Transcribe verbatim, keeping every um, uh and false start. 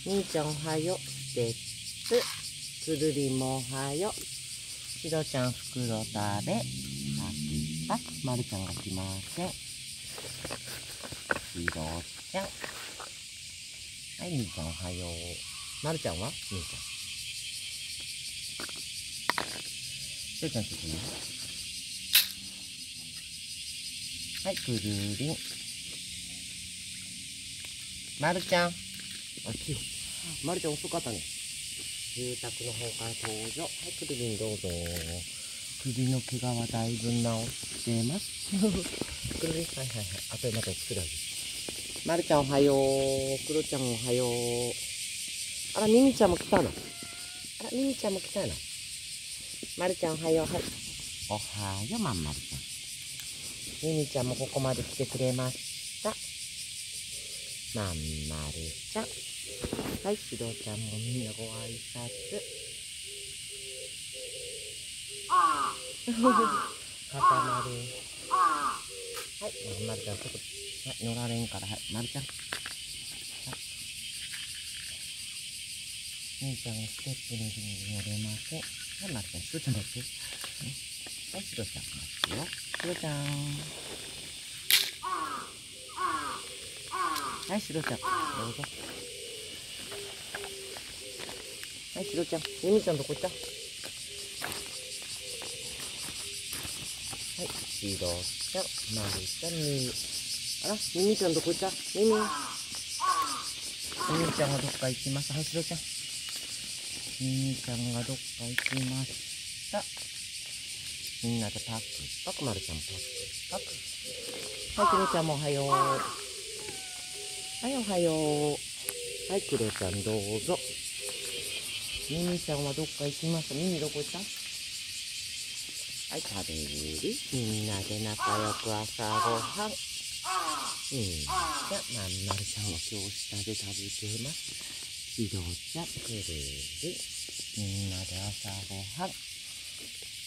みーちゃんおはよ。ステップ。くるりんもおはよ。しろちゃん袋食べ。パクパク。まるちゃんが来ません。しろちゃん。はい、みーちゃんおはよう。まるちゃんはみーちゃん。しろちゃん来てね。はい、くるりん。まるちゃん。あ、きよ。まるちゃん遅かったね。住宅の方から登場。はい、くるりんどうぞ。首の毛皮だいぶ治ってます。くるりん、はいはいはい。あとでまた作るわけ。まるちゃんおはよう。くろちゃんおはよう。あら、みみちゃんも来たの。あら、みみちゃんも来たの。まるちゃんおはよう。はい。おはよう、まんまるちゃん。みみちゃんもここまで来てくれました。まんまるちゃん。はい、しろちゃんもみんなご挨拶。かたまる。はい、まんまるちゃん、ちょっと、はい、乗られんから、はい、まるちゃん。はい。みーちゃんがステップの上に乗れません。はい、まるちゃん、しろちゃんだって。はい、しろちゃんますよ。しろちゃん。はい、しろちゃん、どうぞ。はい、しろちゃん。みみちゃんどこ行った？はい、しろちゃん、まるちゃん、みみ。あら、みみちゃんどこ行った？みみ。みみちゃんがどっか行きました。はい、しろちゃん。みみちゃんがどっか行きました。みんなでパクパク、まるちゃんパクパク。はい、くろちゃんもおはよう。はい、おはよう。はい、くろちゃんどうぞ。みみちゃんはどっか行きました。みみどこ行った？はい、食べる。みんなで仲良く朝ごはん。みんな、まんまるちゃんは今日下で食べてます。しろちゃん、くるり。みんなで朝ごはん。